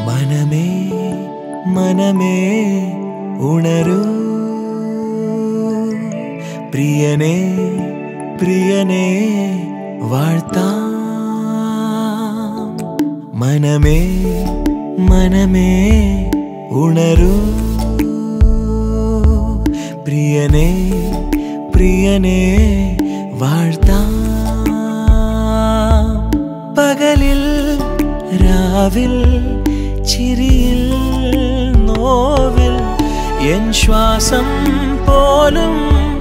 മനമേ മനമേ ഉണരൂ, പ്രിയനേ പ്രിയനേ വാഴ്ത്താം. മനമേ മനമേ ഉണരൂ, പ്രിയനേ പ്രിയനേ വാഴ്ത്താം. പകലിൽ രാവിൽ ചിരിയിൽ നോവിൽ എൻ ശ്വാസം പോലും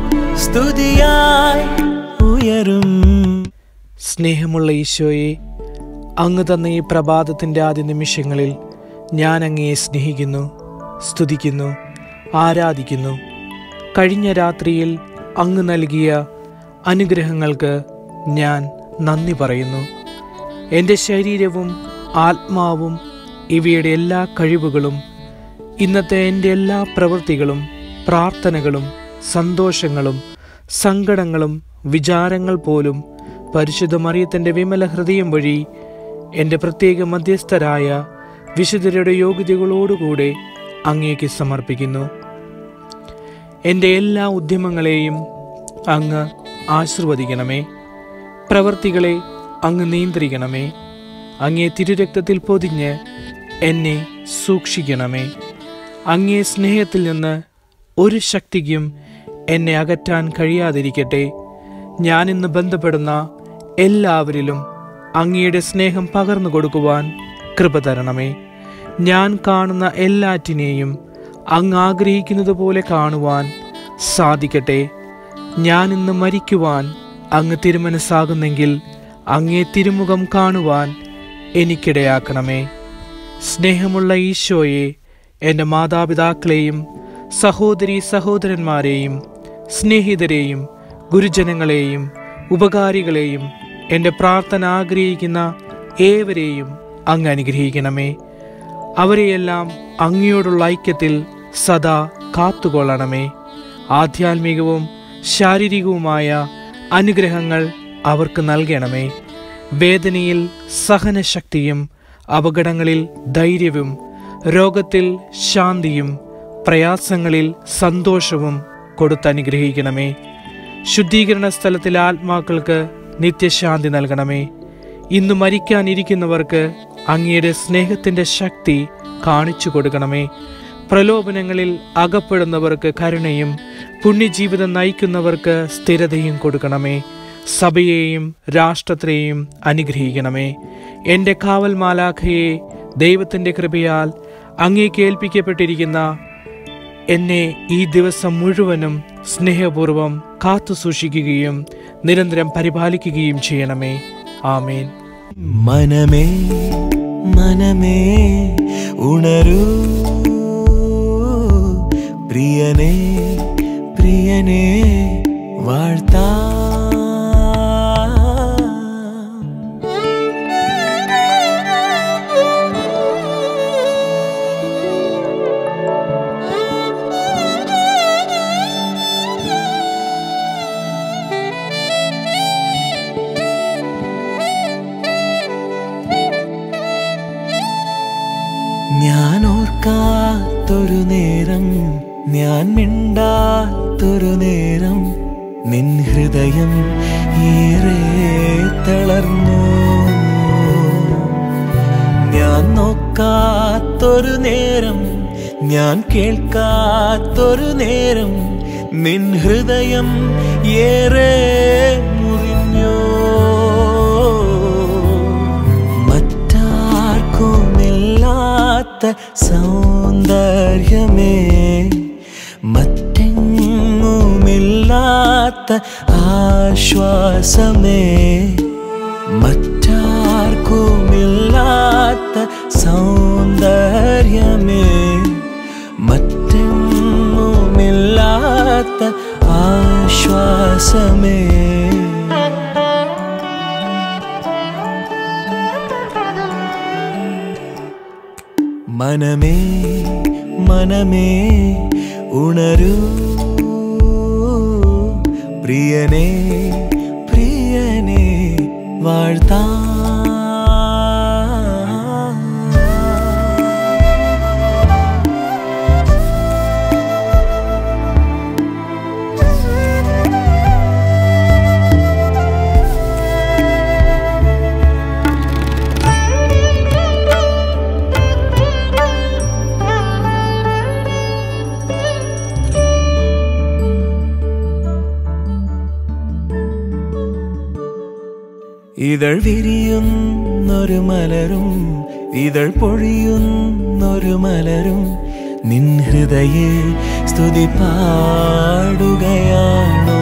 സ്തുതിയായി ഉയരും. സ്നേഹമുള്ള ഈശോയെ, അങ്ങ് തന്ന ഈ പ്രഭാതത്തിൻ്റെ ആദ്യ നിമിഷങ്ങളിൽ ഞാൻ അങ്ങയെ സ്നേഹിക്കുന്നു, സ്തുതിക്കുന്നു, ആരാധിക്കുന്നു. കഴിഞ്ഞ രാത്രിയിൽ അങ്ങ് നൽകിയ അനുഗ്രഹങ്ങൾക്ക് ഞാൻ നന്ദി പറയുന്നു. എൻ്റെ ശരീരവും ആത്മാവും ഇവയുടെ എല്ലാ കഴിവുകളും ഇന്നത്തെ എൻ്റെ എല്ലാ പ്രവൃത്തികളും പ്രാർത്ഥനകളും സന്തോഷങ്ങളും സങ്കടങ്ങളും വിചാരങ്ങൾ പോലും പരിശുദ്ധ മറിയത്തിൻ്റെ വിമല ഹൃദയം വഴി എൻ്റെ പ്രത്യേക മധ്യസ്ഥരായ വിശുദ്ധരുടെ യോഗ്യതകളോടുകൂടെ അങ്ങേക്ക് സമർപ്പിക്കുന്നു. എൻ്റെ എല്ലാ ഉദ്യമങ്ങളെയും അങ്ങ് ആശീർവദിക്കണമേ. പ്രവൃത്തികളെ അങ്ങ് നിയന്ത്രിക്കണമേ. അങ്ങേ തിരുരക്തത്തിൽ പൊതിഞ്ഞ് എന്നെ സൂക്ഷിക്കണമേ. അങ്ങേ സ്നേഹത്തിൽ നിന്ന് ഒരു ശക്തിക്കും എന്നെ അകറ്റാൻ കഴിയാതിരിക്കട്ടെ. ഞാനിന്ന് ബന്ധപ്പെടുന്ന എല്ലാവരിലും അങ്ങയുടെ സ്നേഹം പകർന്നു കൊടുക്കുവാൻ കൃപ തരണമേ. ഞാൻ കാണുന്ന എല്ലാറ്റിനെയും അങ്ങ് ആഗ്രഹിക്കുന്നത് പോലെ കാണുവാൻ സാധിക്കട്ടെ. ഞാനിന്ന് മരിക്കുവാൻ അങ്ങ് തിരുമനസ്സാകുന്നെങ്കിൽ അങ്ങേ തിരുമുഖം കാണുവാൻ എനിക്കിടയാക്കണമേ. സ്നേഹമുള്ള ഈശോയെ, എൻ്റെ മാതാപിതാക്കളെയും സഹോദരീ സഹോദരന്മാരെയും സ്നേഹിതരെയും ഗുരുജനങ്ങളെയും ഉപകാരികളെയും എൻ്റെ പ്രാർത്ഥന ആഗ്രഹിക്കുന്ന ഏവരെയും അങ്ങ് അനുഗ്രഹിക്കണമേ. അവരെയെല്ലാം അങ്ങയോടുള്ള ഐക്യത്തിൽ സദാ കാത്തുകൊള്ളണമേ. ആധ്യാത്മികവും ശാരീരികവുമായ അനുഗ്രഹങ്ങൾ അവർക്ക് നൽകണമേ. വേദനയിൽ സഹനശക്തിയും അപകടങ്ങളിൽ ധൈര്യവും രോഗത്തിൽ ശാന്തിയും പ്രയാസങ്ങളിൽ സന്തോഷവും കൊടുത്തനുഗ്രഹിക്കണമേ. ശുദ്ധീകരണ സ്ഥലത്തിലെ ആത്മാക്കൾക്ക് നിത്യശാന്തി നൽകണമേ. ഇന്ന് മരിക്കാനിരിക്കുന്നവർക്ക് അങ്ങയുടെ സ്നേഹത്തിൻ്റെ ശക്തി കാണിച്ചു കൊടുക്കണമേ. പ്രലോഭനങ്ങളിൽ അകപ്പെടുന്നവർക്ക് കരുണയും പുണ്യജീവിതം നയിക്കുന്നവർക്ക് സ്ഥിരതയും കൊടുക്കണമേ. സഭയെയും രാഷ്ട്രത്തെയും അനുഗ്രഹിക്കണമേ. എൻ്റെ കാവൽ മാലാഖയെ ദൈവത്തിൻ്റെ കൃപയാൽ അങ്ങേക്ക് ഏൽപ്പിക്കപ്പെട്ടിരിക്കുന്ന എന്നെ ഈ ദിവസം മുഴുവനും സ്നേഹപൂർവം കാത്തു സൂക്ഷിക്കുകയും നിരന്തരം പരിപാലിക്കുകയും ചെയ്യണമേ. ആമേൻ. മനമേ മനമേ ഉണരൂ, പ്രിയനേ പ്രിയനേ വാഴ്ത്താം. ഞാൻ ഓർക്കാത്തൊരു നേരം, ഞാൻ മിണ്ടാത്തൊരു നേരം നിൻ ഹൃദയം ഏറെ തളർന്നു. ഞാൻ നോക്കാത്തൊരു നേരം, ഞാൻ കേൾക്കാത്തൊരു നേരം നിൻ ഹൃദയം ഏറെ മുറിഞ്ഞു. മറ്റാർക്കുമില്ലാത്ത സൗന്ദര്യമേ, മറ്റെങ്ങുമില്ലാത്ത ആശ്വാസമേ, മറ്റാർക്കുമില്ലാത്ത സൗന്ദര്യമേ, മറ്റെങ്ങുമില്ലാത്ത ആശ്വാസമേ. മനമേ മനമേ ഉണരൂ, പ്രിയനേ പ്രിയനേ വാഴ്ത്താം. ഇതൾ വിരിയുന്നൊരു മലരും ഇതൾ പൊഴിയുന്നൊരു മലരും നിൻ ഹൃദയ സ്തുതി പാടുകയാണോ?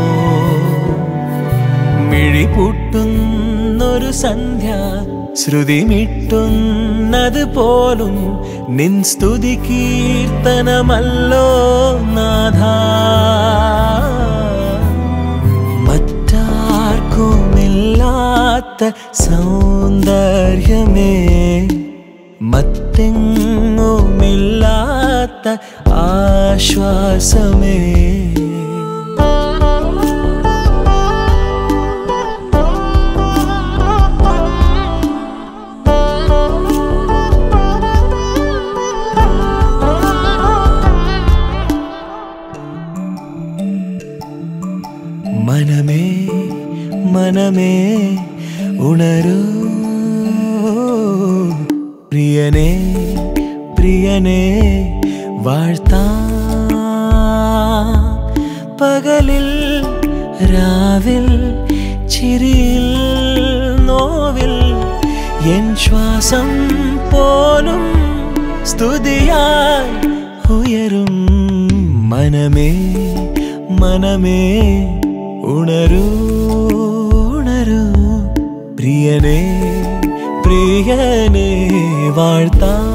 മിഴിപൂട്ടുന്നൊരു സന്ധ്യ ശ്രുതി മിട്ടുന്നത് പോലും നിൻ സ്തുതി കീർത്തനമല്ലോ നാഥ. മറ്റാർക്കുമില്ലാത്ത സൗന്ദര്യമേ, മറ്റെങ്ങുമില്ലാത്ത ആശ്വാസമേ, മനമേ മനമേ ഉണരൂ, പ്രിയനേ പ്രിയനേ വാഴ്ത്താം. പകലിൽ രാവിൽ ചിരിയിൽ നോവിൽ എൻ ശ്വാസം പോലും സ്തുതിയായി ഉയരും. മനമേ മനമേ ഉണരൂ ഉണരൂ, പ്രിയനേ പ്രിയനേ വാഴ്ത്താം.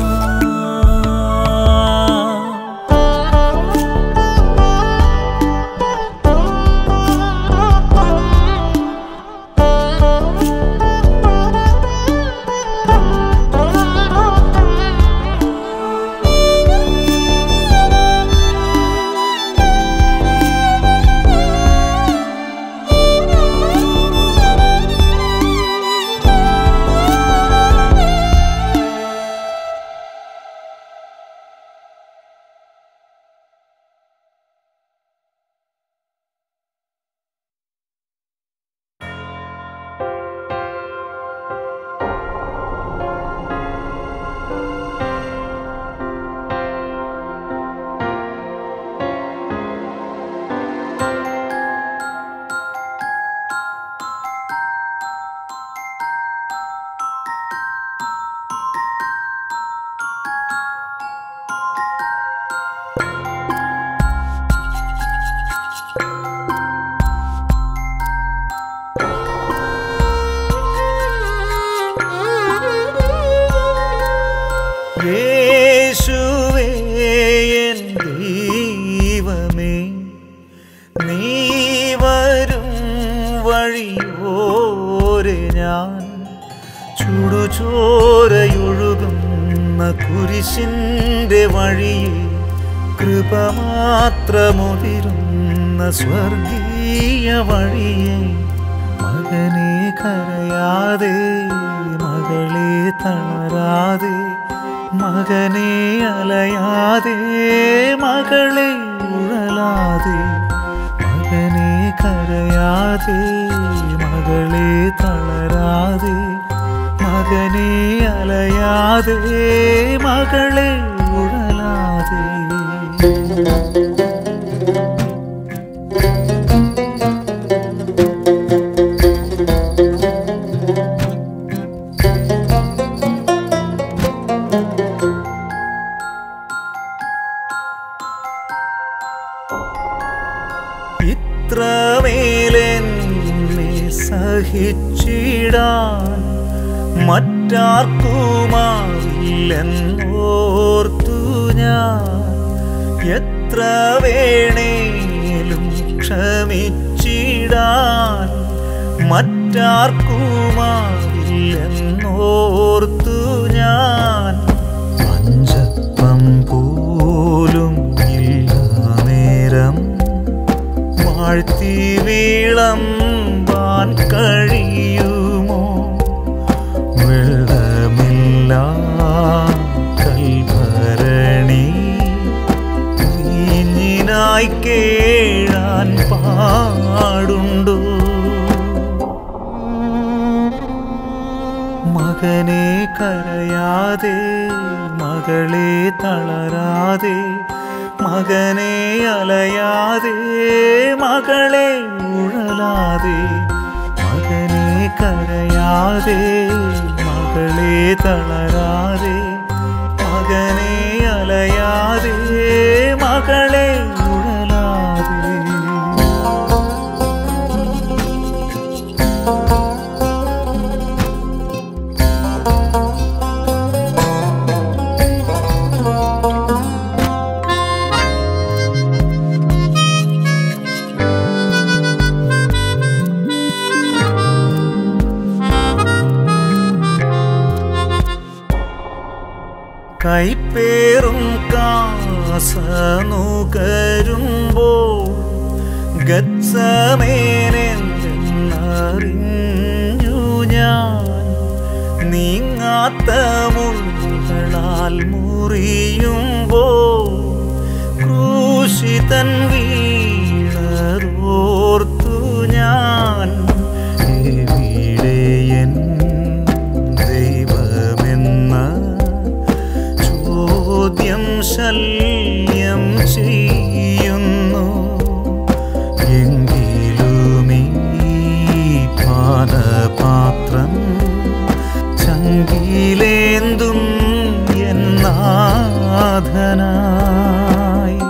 യേശുവേ എൻ ദൈവമേ, നീ വരും വഴിയോരെ ഞാൻ ചുടുചോരയൊഴുകുന്ന കുരിശിൻ്റെ വഴിയെ കൃപ മാത്രമുതിരുന്ന സ്വർഗീയ വഴിയെ മകനെ കരയാതെ മകളെ തളരാതെ മകനെ അലയാതെ മകളെ ഉഴലാതെ മകനെ കരയാതെ മകളെ തളരാതെ മകനെ അലയാതെ മകളെ ഉഴലാതെ. ഇത്രമേലെന്നെ സഹിച്ചിടാൻ മറ്റാർക്കുമാവില്ലെന്നോർത്തു ഞാൻ എത്ര വേണേലും ക്ഷമിച്ചിടാൻ മറ്റാർക്കുമാവില്ലെന്നോർത്തു ഞാൻ പഞ്ചപ്പം പോലും ഇല്ല നേരം വാഴ്ത്തി വീളമ്പാൻ കഴിയുമോ? വെള്ളമില്ല കൽഭരണി വീഞ്ഞിനായി കേഴാൻ പാടുണ്ടോ? മകനെ കരയാതെ മകളെ തളരാതെ മകനെ അലയാതെ മകളെ ഉഴലാതെ മകനെ കരയാതെ മകളെ തളരാതെ മകനെ അലയാതെ മകളെ ഉഴലാതെ കൈപ്പേറും കാസനുകരുമ്പോൾ ഗത്സമേനെന്നറിഞ്ഞു ഞാൻ നീങ്ങാത്ത മുൾകളാൽ മുറിയുമ്പോൾ ക്രൂശിതൻ വീണതോർത്തു ഞാൻ എവിടെയൻ ദൈവമെന്ന ചോദ്യം ശല്യം ചെയ്യുന്നു എങ്കിലുമീ പാനപാത്രം ചങ്കിലേന്തും എന്നാഥനായി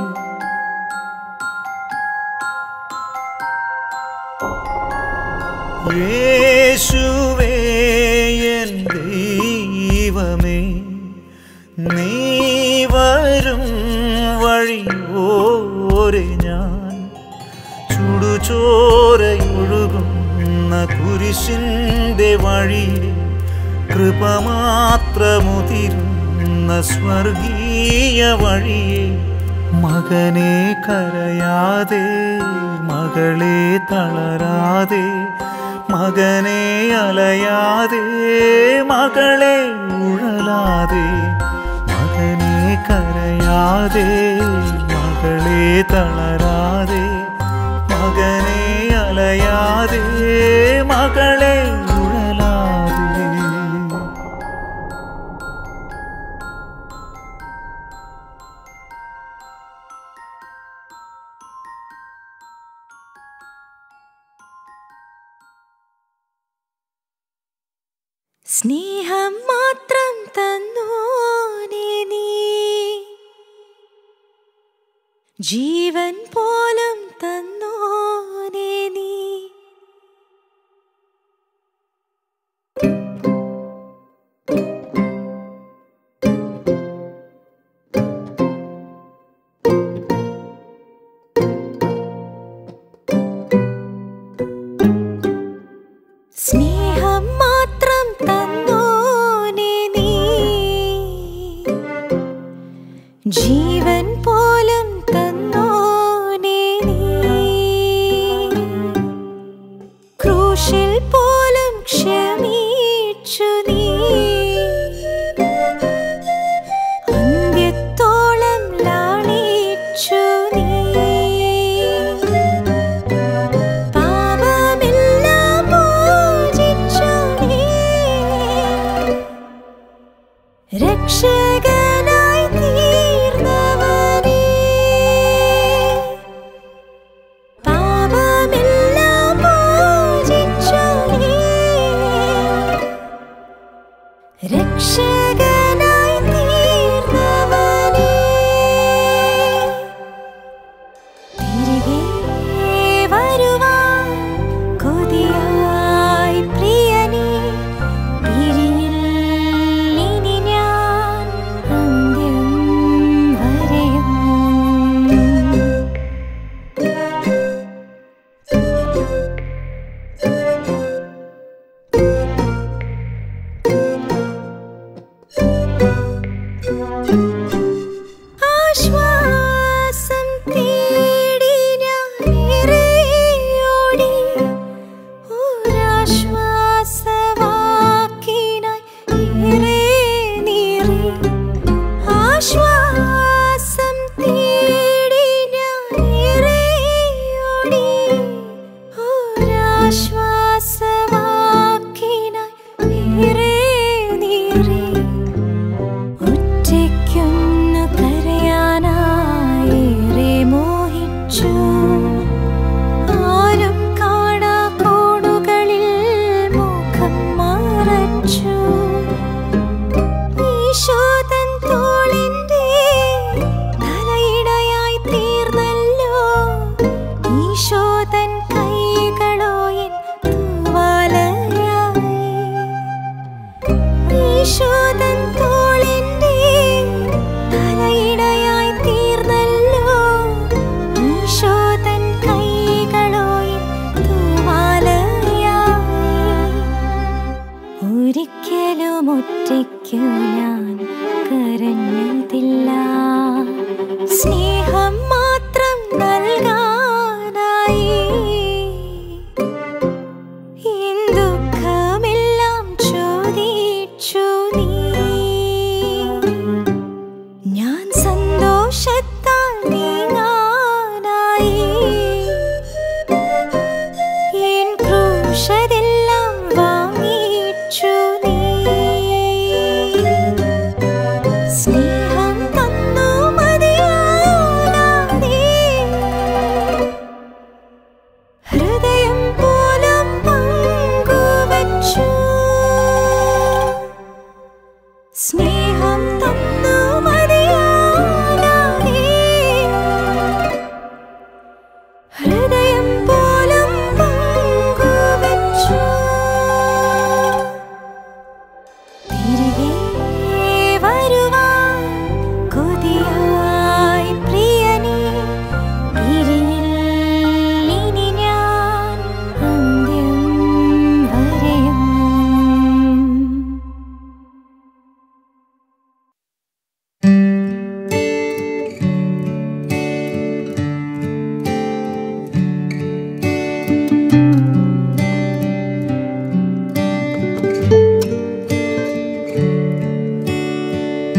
യേശുവേ എൻ ദൈവമേ നീ വരും വഴിയോരെ ഞാൻ ചുടുചോരയൊഴുകുന്ന കുരിശിൻ്റെ വഴിയിൽ കൃപമാത്രമുതിരുന്ന സ്വർഗീയ വഴിയെ മകനെ കരയാതെ മകളെ തളരാതെ മകനെ അലയാതെ മകളെ ഉഴലാതെ മകനെ കരയാതെ മകളെ തളരാതെ മകനെ അലയാതെ മകളെ ഉഴലാതെ സ്നേഹം മാത്രം തന്നോനേ നീ ജീവൻ പോലും തന്നോനേ നീ സ്നേഹം മാത്രം തന്നോനേ നീ ജീവൻ പോലും തന്നോനേ നീ ക്രൂശിൽ പോലും ക്ഷമിച്ചു നീ അന്ത്യത്തോളം ലാളിച്ചു നീ രക്ഷകനായി തീർന്നവനേ പാപമെല്ലാം മോചിച്ചു നീ രക്ഷകനായി തീർന്നവനേ തിരികെ വരുവാൻ കൊതിയായി പ്രിയനേ ആശ്വാസം തേടി ഞാനേറെയോടി ഒരാശ്വാസവാക്കിനായി ഏറെ നീറി ആശ്വാസം തേടി ഞാനേറെയോടി ഒരാശ്വാസവാക്കിനായി ഏറെ നീറി ഒറ്റയ്ക്കും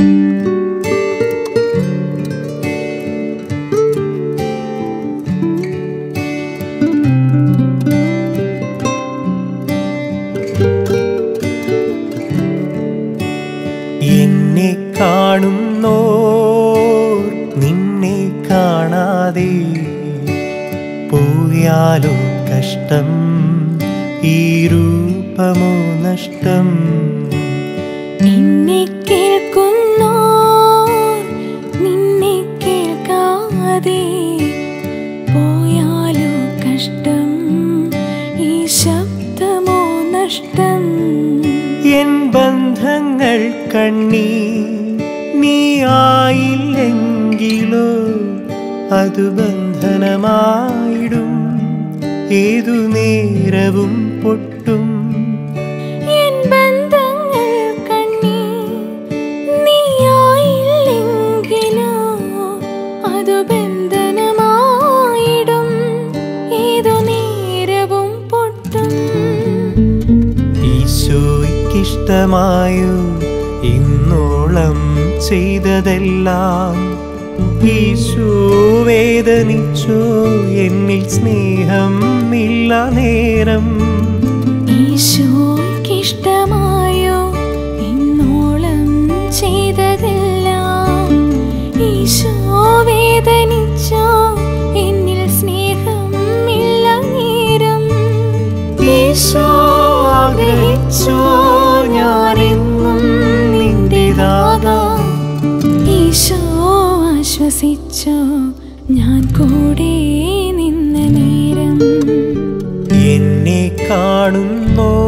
എന്നെ കാണുന്നോ നിന്നെ കാണാതെ പോയാലോ കഷ്ടം, ഈ രൂപമോ നഷ്ടം. നിന്നെ കേൾക്കുന്നോ നിന്നെ കേൾക്കാതെ പോയാലോ കഷ്ടം, ഈ ശബ്ദമോ നഷ്ടം. എൻ ബന്ധങ്ങൾ കണ്ണീ നീ ആയില്ലെങ്കിലോ അതു ബന്ധനമായിടും, ഏതു നേരവും പൊട്ടും. എൻ ബന്ധങ്ങൾ കണ്ണീ നീ ആയില്ലെങ്കിലോ അതു ബന്ധനമായിടും, ഏതു നേരവും പൊട്ടും. ഈശോയ്ക്കിഷ്ടമായോ ഇന്നോളം ചെയ്തതെല്ലാം, ഈശോ വേദനിച്ചോ എന്നിൽ സ്നേഹം ഇല്ല നേരം. ഈശോയ്ക്കിഷ്ടമായോ ഇന്നോളം ചെയ്തതെല്ലാം, ഈശോ വേദനിച്ചോ എന്നിൽ സ്നേഹം ഇല്ല നേരം. ഈശോ ആഗ്രഹിച്ചോ ഞാനെന്നും നിന്റേതാകാം, ഈശോ ആശ്വസിച്ചോ ഞാൻ കൂടെ നിന്ന നേരം. എന്നെ കാണുന്നോ